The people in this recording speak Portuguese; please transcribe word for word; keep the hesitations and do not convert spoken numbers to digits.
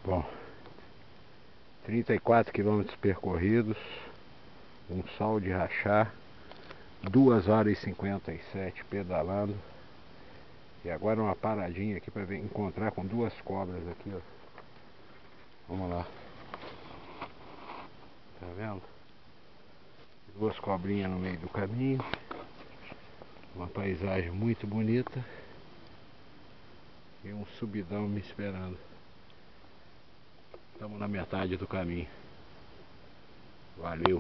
Bom, trinta e quatro quilômetros percorridos, um sol de rachar, duas horas e cinquenta e sete pedalando. E agora uma paradinha aqui para encontrar com duas cobras aqui, ó. Vamos lá. Tá vendo? Duas cobrinhas no meio do caminho. Uma paisagem muito bonita. E um subidão me esperando. Estamos na metade do caminho. Valeu.